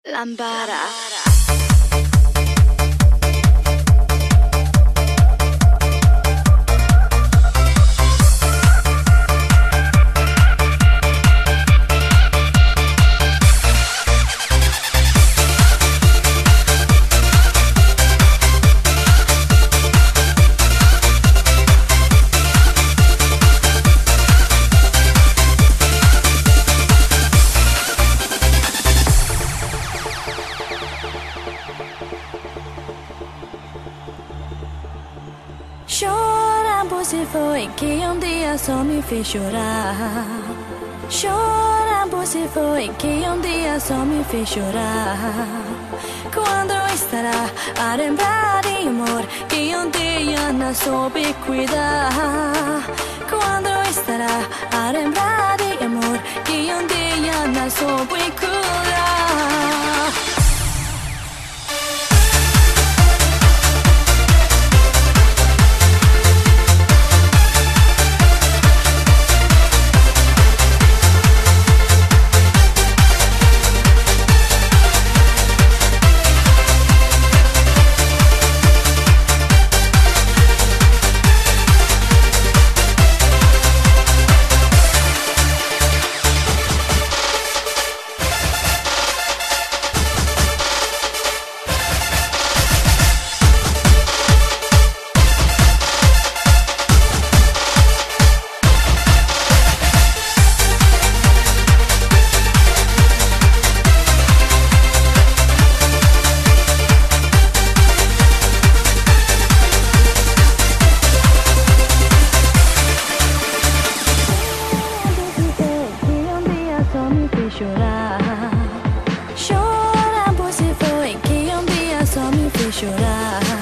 Lambada. Chorando se foi que dia só me fez chorar. Chorando se foi que dia só me fez chorar. Quando estará a lembrar de amor que dia não soube cuidar. Quando estará a lembrar de amor que dia não soube cuidar. Chorar, chorando se foi que dia só me fez chorar.